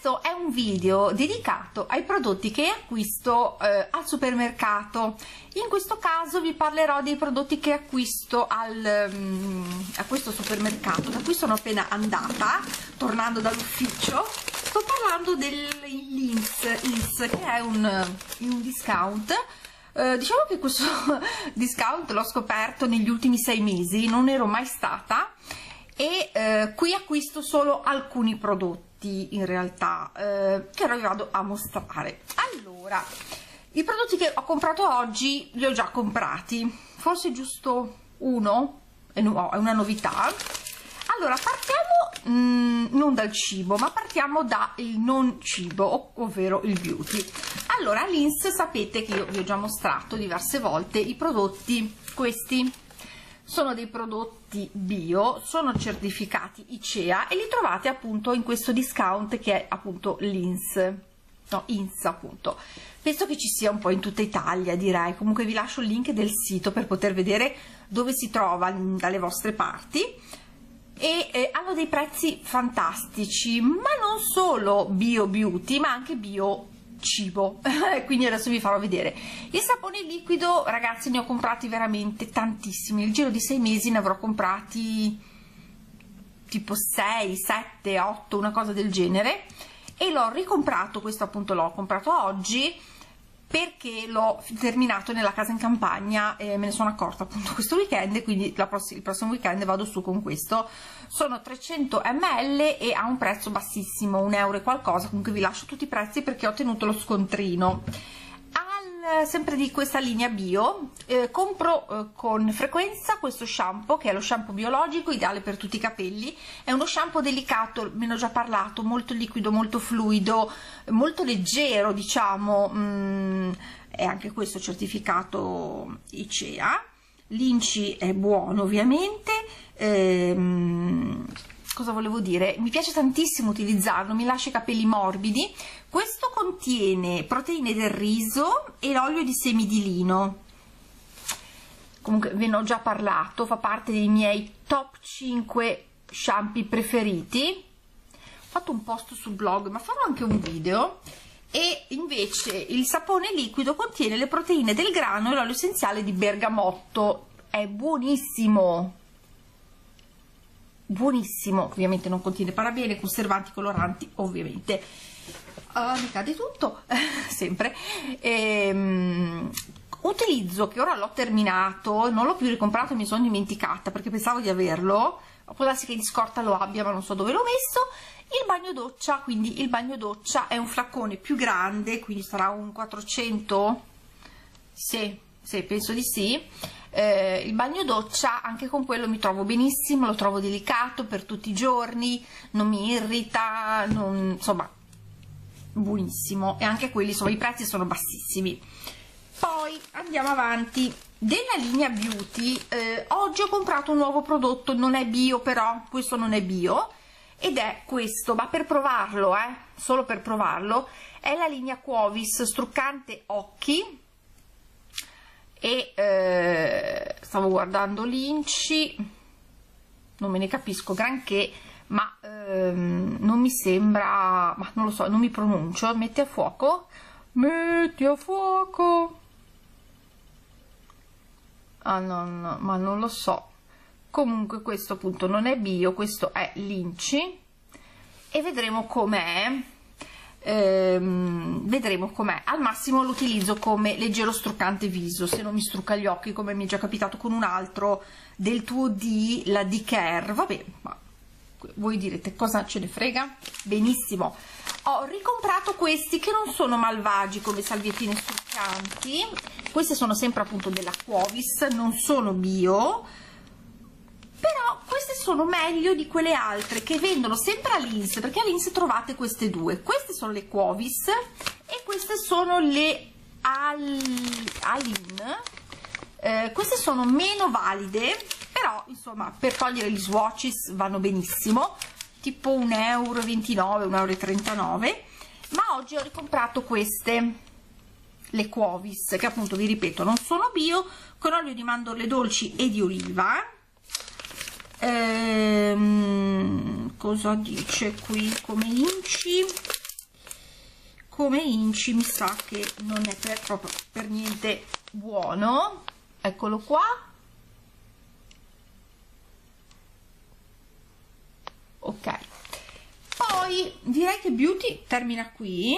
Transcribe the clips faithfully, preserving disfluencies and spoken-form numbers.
questo è un video dedicato ai prodotti che acquisto eh, al supermercato. In questo caso vi parlerò dei prodotti che acquisto al, um, a questo supermercato, da cui sono appena andata, tornando dall'ufficio. Sto parlando del Lindt, che è un, un discount. Uh, diciamo che questo discount l'ho scoperto negli ultimi sei mesi, non ero mai stata, e uh, qui acquisto solo alcuni prodotti in realtà, uh, che ora vi vado a mostrare. Allora, i prodotti che ho comprato oggi li ho già comprati, forse giusto uno, è, no, è una novità. Allora, partiamo mh, non dal cibo, ma partiamo dal non cibo, ovvero il beauty. Allora, all'Inst sapete che io vi ho già mostrato diverse volte i prodotti. Questi sono dei prodotti bio, sono certificati I C E A e li trovate appunto in questo discount che è appunto l'Inst, no, Inst appunto. Penso che ci sia un po' in tutta Italia, direi. Comunque vi lascio il link del sito per poter vedere dove si trova dalle vostre parti. E eh, hanno dei prezzi fantastici, ma non solo bio beauty, ma anche bio cibo. Quindi adesso vi farò vedere. Il sapone liquido, ragazzi, ne ho comprati veramente tantissimi. Nel giro di sei mesi ne avrò comprati tipo sei, sette, otto, una cosa del genere, e l'ho ricomprato. Questo appunto l'ho comprato oggi perché l'ho terminato nella casa in campagna e me ne sono accorta appunto questo weekend, e quindi la pross il prossimo weekend vado su con questo. Sono trecento millilitri e ha un prezzo bassissimo, un euro e qualcosa. Comunque vi lascio tutti i prezzi perché ho tenuto lo scontrino. Al, sempre di questa linea bio, eh, compro eh, con frequenza questo shampoo, che è lo shampoo biologico, ideale per tutti i capelli. È uno shampoo delicato, me ne ho già parlato, molto liquido, molto fluido, molto leggero, diciamo. Mm, è anche questo certificato I C E A. L'Inci è buono, ovviamente. Ehm, cosa volevo dire? Mi piace tantissimo utilizzarlo, mi lascia i capelli morbidi. Questo contiene proteine del riso e l'olio di semi di lino. Comunque ve ne ho già parlato, fa parte dei miei top cinque shampoo preferiti. Ho fatto un post sul blog, ma farò anche un video. E invece il sapone liquido contiene le proteine del grano e l'olio essenziale di bergamotto. È buonissimo, buonissimo. Ovviamente non contiene parabeni, conservanti, coloranti, ovviamente. Uh, mi cade tutto sempre. Ehm, utilizzo, che ora l'ho terminato, non l'ho più ricomprato, mi sono dimenticata perché pensavo di averlo. Può darsi che di scorta lo abbia, ma non so dove l'ho messo. Il bagno doccia, quindi il bagno doccia è un flacone più grande, quindi sarà un quattrocento, sì, sì, penso di sì. Eh, il bagno doccia, anche con quello mi trovo benissimo, lo trovo delicato per tutti i giorni, non mi irrita, non, insomma, buonissimo. E anche quelli, insomma, i prezzi sono bassissimi. Poi andiamo avanti. Della linea beauty, eh, oggi ho comprato un nuovo prodotto, non è bio, però questo non è bio, ed è questo, ma per provarlo, eh, solo per provarlo. È la linea Quovis struccante occhi, e eh, stavo guardando l'Inci, non me ne capisco granché, ma ehm, non mi sembra, ma non lo so, non mi pronuncio. Metti a fuoco, metti a fuoco, ah no, no, ma non lo so. Comunque questo appunto non è bio, questo è l'Inci, e vedremo com'è. Ehm, vedremo com'è. Al massimo lo utilizzo come leggero struccante viso, se non mi strucca gli occhi, come mi è già capitato con un altro del due D, la D-Care. Vabbè, ma voi direte cosa ce ne frega? Benissimo. Ho ricomprato questi che non sono malvagi come salviettine struccanti. Queste sono sempre appunto della Quovis, non sono bio, però queste sono meglio di quelle altre che vendono sempre all'Inst, perché all'Inst trovate queste due. Queste sono le Quovis e queste sono le Al... Alin. Eh, queste sono meno valide, però insomma per togliere gli swatches vanno benissimo, tipo un euro e ventinove, un euro e trentanove. Ma oggi ho ricomprato queste, le Quovis, che appunto vi ripeto non sono bio, con olio di mandorle dolci e di oliva. Ehm, cosa dice qui come Inci? come inci mi sa che non è per, proprio per niente buono. Eccolo qua. Ok, poi direi che beauty termina qui.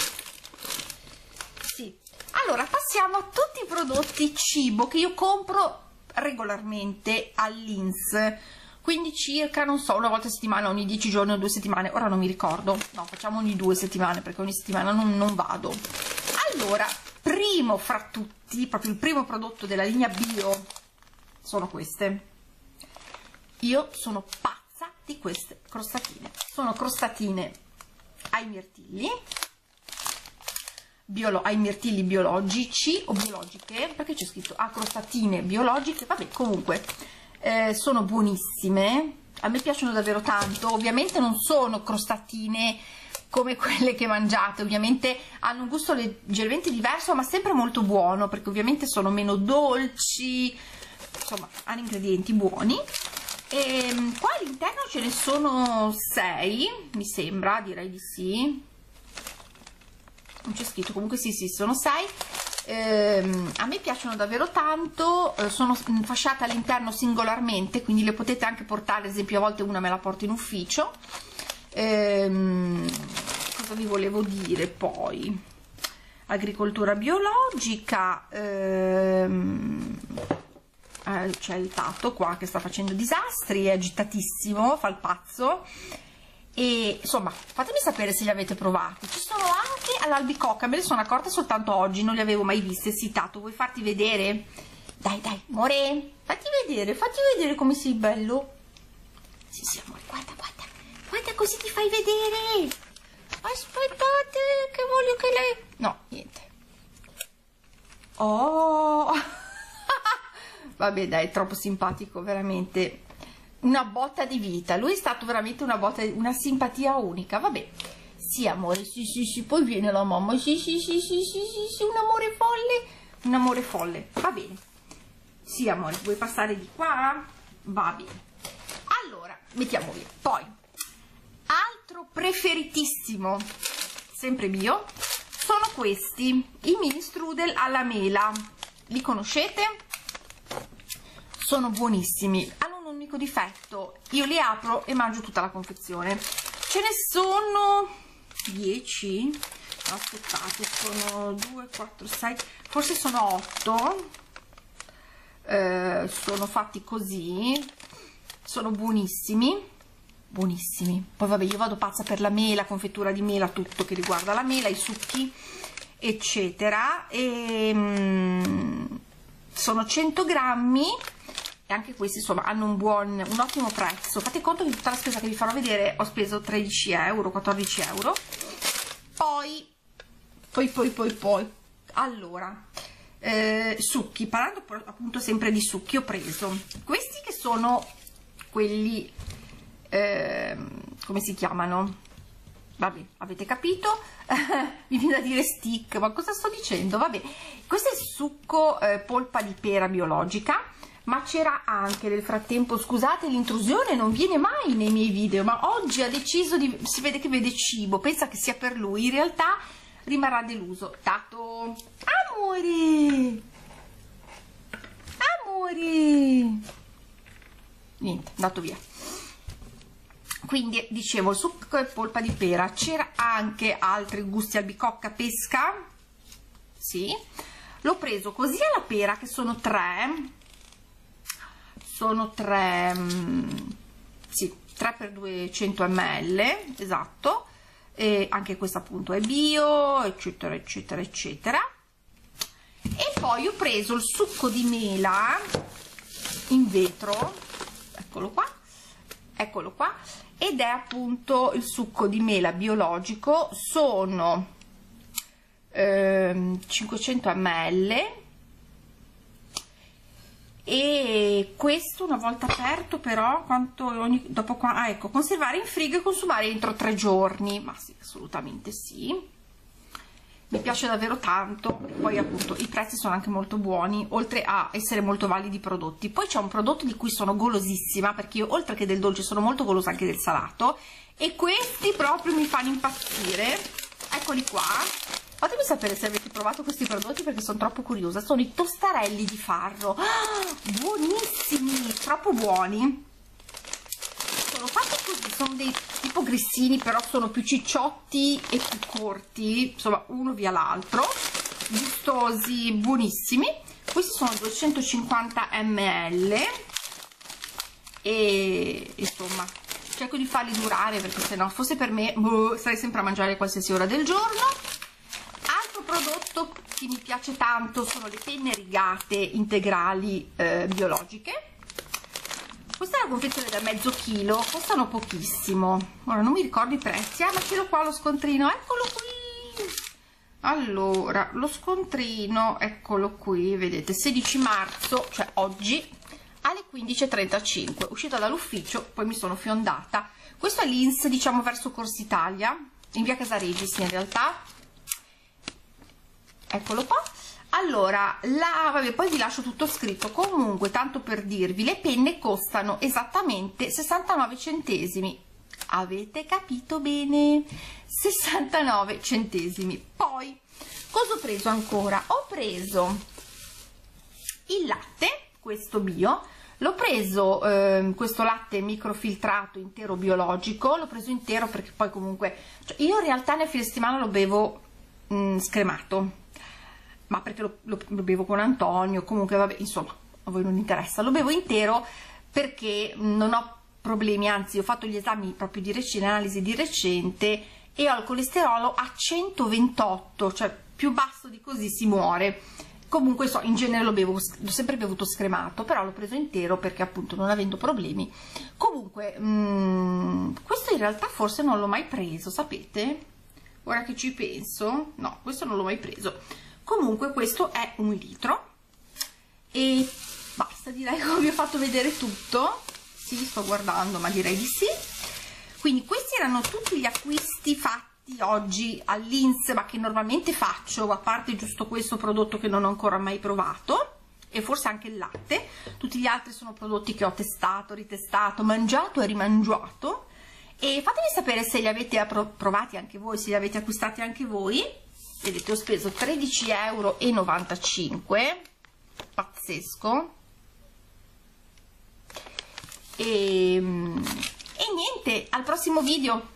Sì, allora passiamo a tutti i prodotti cibo che io compro regolarmente all'I N S, quindi circa, non so, una volta a settimana, ogni dieci giorni o due settimane, ora non mi ricordo, no, facciamo ogni due settimane perché ogni settimana non, non vado. Allora, primo fra tutti, proprio il primo prodotto della linea bio sono queste. Io sono pazza di queste crostatine, sono crostatine ai mirtilli, Biolo, ai mirtilli biologici o biologiche, perché c'è scritto a ah, crostatine biologiche, vabbè, comunque eh, sono buonissime, a me piacciono davvero tanto. Ovviamente non sono crostatine come quelle che mangiate, ovviamente hanno un gusto leggermente diverso, ma sempre molto buono, perché ovviamente sono meno dolci, insomma hanno ingredienti buoni. E qua all'interno ce ne sono sei, mi sembra, direi di sì, non c'è scritto, comunque sì, sì, sono sei. Ehm, a me piacciono davvero tanto, eh, sono fasciate all'interno singolarmente, quindi le potete anche portare, ad esempio a volte una me la porto in ufficio. Ehm, cosa vi volevo dire poi? Agricoltura biologica, ehm, eh, c'è il Tato qua che sta facendo disastri, è agitatissimo, fa il pazzo. E insomma, fatemi sapere se li avete provati. Ci sono anche all'albicocca, me ne sono accorta soltanto oggi, non li avevo mai viste. Sì, Tato, vuoi farti vedere? Dai, dai, amore, fatti vedere, fatti vedere come sei bello. Sì, sì, amore, guarda, guarda, guarda, così ti fai vedere. Aspettate, che voglio che lei... No, niente. Oh, vabbè, dai, è troppo simpatico, veramente. Una botta di vita, lui è stato veramente una botta, una simpatia unica. Vabbè, sì amore, sì sì sì, poi viene la mamma, sì sì sì sì sì sì, sì, un amore folle, un amore folle, va bene. Sì amore, vuoi passare di qua? Va bene. Allora, mettiamo via. Poi, altro preferitissimo, sempre mio, sono questi, i mini strudel alla mela. Li conoscete? Sono buonissimi. Hanno un unico difetto, io li apro e mangio tutta la confezione. Ce ne sono dieci, aspettate, sono due, quattro, sei, forse sono otto. Eh, sono fatti così, sono buonissimi, buonissimi. Poi vabbè, io vado pazza per la mela, confettura di mela, tutto che riguarda la mela, i succhi eccetera. E mm, sono cento grammi. E anche questi insomma hanno un buon, un ottimo prezzo. Fate conto che tutta la spesa che vi farò vedere ho speso tredici euro, quattordici euro. Poi, poi, poi, poi, poi, allora, eh, succhi, parlando appunto sempre di succhi, ho preso questi che sono quelli, eh, come si chiamano? Vabbè, avete capito? Mi viene da dire stick, ma cosa sto dicendo? Vabbè, questo è il succo eh, polpa di pera biologica. Ma c'era anche nel frattempo, scusate l'intrusione, non viene mai nei miei video, ma oggi ha deciso di, si vede che vede cibo, pensa che sia per lui, in realtà rimarrà deluso. Tato, amore, amore, niente, andato via. Quindi dicevo, il succo e polpa di pera, c'era anche altri gusti, albicocca, pesca, sì, l'ho preso così alla pera, che sono tre, sono tre, sì, tre per duecento millilitri, esatto, e anche questo appunto è bio, eccetera eccetera eccetera. E poi ho preso il succo di mela in vetro, eccolo qua, eccolo qua, ed è appunto il succo di mela biologico, sono ehm, cinquecento millilitri. E questo una volta aperto però quanto ogni, dopo qua, ah, ecco, conservare in frigo e consumare entro tre giorni, ma sì, assolutamente sì, mi piace davvero tanto. E poi appunto i prezzi sono anche molto buoni, oltre a essere molto validi i prodotti. Poi c'è un prodotto di cui sono golosissima, perché io oltre che del dolce sono molto golosa anche del salato, e questi proprio mi fanno impazzire. eccoli qua. Fatemi sapere se avete provato questi prodotti perché sono troppo curiosa. Sono i tostarelli di farro, ah, buonissimi, troppo buoni. Sono fatti così, sono dei tipo grissini, però sono più cicciotti e più corti, insomma uno via l'altro, gustosi, buonissimi. Questi sono duecentocinquanta millilitri e insomma cerco di farli durare perché se no fosse per me boh, sarei sempre a mangiare a qualsiasi ora del giorno. Prodotto che mi piace tanto sono le penne rigate integrali eh, biologiche. Questa è una confezione da mezzo chilo, costano pochissimo. Ora non mi ricordo i prezzi, ah ma ce l'ho qua lo scontrino, eccolo qui. Allora, lo scontrino, eccolo qui, vedete, sedici marzo, cioè oggi, alle quindici e trentacinque, uscita dall'ufficio, poi mi sono fiondata. Questo è l'I N S, diciamo verso Corsa Italia, in via Casaregis in realtà. Eccolo qua. Allora, la, vabbè, poi vi lascio tutto scritto. Comunque, tanto per dirvi, le penne costano esattamente sessantanove centesimi. Avete capito bene? sessantanove centesimi. Poi, cosa ho preso ancora? Ho preso il latte, questo bio. L'ho preso, eh, questo latte microfiltrato intero biologico. L'ho preso intero perché poi comunque... Cioè, io in realtà nel fine settimana lo bevo mh, scremato. Ma perché lo, lo, lo bevo con Antonio, comunque vabbè, insomma, a voi non interessa, lo bevo intero perché non ho problemi, anzi ho fatto gli esami proprio di recente, analisi di recente e ho il colesterolo a centoventotto, cioè più basso di così si muore. Comunque so, in genere lo bevo, l'ho sempre bevuto scremato, però l'ho preso intero perché appunto non avendo problemi. Comunque, mh, questo in realtà forse non l'ho mai preso, sapete? Ora che ci penso, no, questo non l'ho mai preso. Comunque questo è un litro e basta, direi che vi ho fatto vedere tutto. Sì, sto guardando, ma direi di sì. Quindi questi erano tutti gli acquisti fatti oggi all'I N S, ma che normalmente faccio, a parte giusto questo prodotto che non ho ancora mai provato e forse anche il latte. Tutti gli altri sono prodotti che ho testato, ritestato, mangiato e rimangiato. E fatemi sapere se li avete provati anche voi, se li avete acquistati anche voi. Vedete, ho speso tredici e novantacinque euro, pazzesco. E, e niente, al prossimo video.